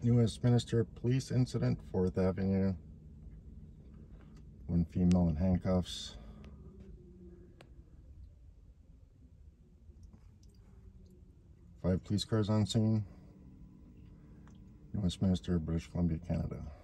New Westminster police incident, 4th Avenue. One female in handcuffs. Five police cars on scene. New Westminster, British Columbia, Canada.